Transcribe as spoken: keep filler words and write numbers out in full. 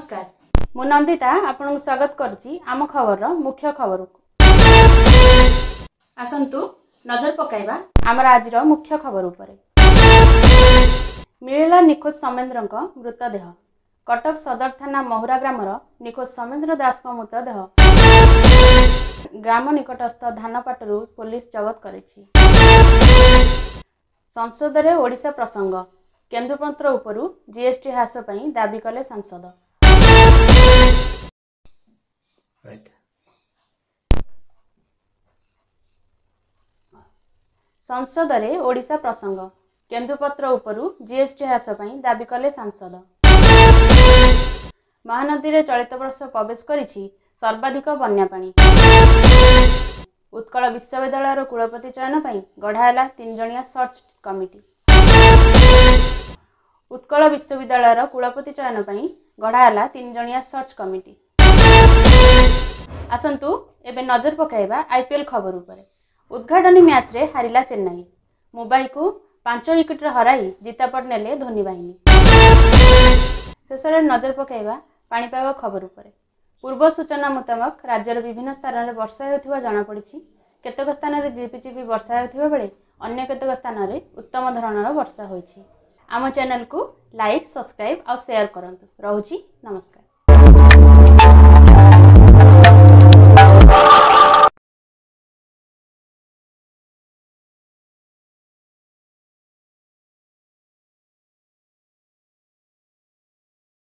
नमस्कार मु नंदिता आपन स्वागत करछि आम खबर मुख्य खबर को आसंतु नजर पकाइबा आमर आज मुख्य खबर उपरे। मिलिला निखोज सौमेन्द्रक मृतदेह। कटक सदर थाना महुरा ग्रामर निखोज सौमेन्द्र दास मृतदेह ग्राम निकटस्थ धानपाटरू पुलिस जबत करिछि। संसद रे ओडिशा प्रसंग केन्दुपत्र उपरु जीएसटी ह्रास पई दाबी कले सांसद। संसद रे ओडिशा प्रसंग केन्दुपत्र उपरु जीएसटी ह्रास पई दाबी कले सांसद। महानदी रे चलित वर्ष प्रवेश करिछि सर्वाधिक बन्या पानी। उत्कल विश्वविद्यालय कुलपति चयन पई गढ़ाला तीन जणिया सर्च कमिटी। उत्कल विश्वविद्यालय कुलपति चयन पई गढ़ाला तीन जणिया सर्च कमिटी। आसंतु एबे नजर पकाइबा आईपीएल खबर उपरे। उद्घाटनी मैच रे हारिला चेन्नई। मुंबई को पांच विकेट हराई जितापट नेले धोनी बाहिनी। शेष रे नजर पकाइबा पाणीपाग खबर उपरे। पूर्व सूचना मुताबक राज्यर विभिन्न स्थान में वर्षा होथिबा जणा पड़िछि। केतक स्थान में झिपिझिपि वर्षा होथिबा बेले अन्य केतक स्थान में उत्तम धरणर वर्षा होइछि। आम चैनल को लाइक सब्सक्राइब और शेयर करंतु। रहुछि नमस्कार।